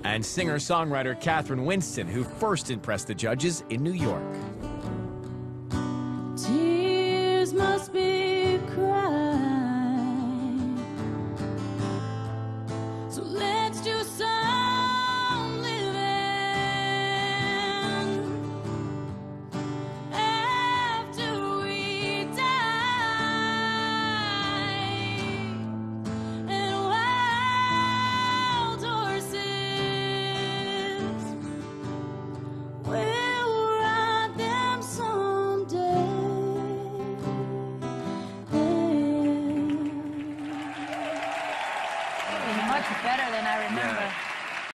and singer-songwriter Catherine Winston, who first impressed the judges in New York.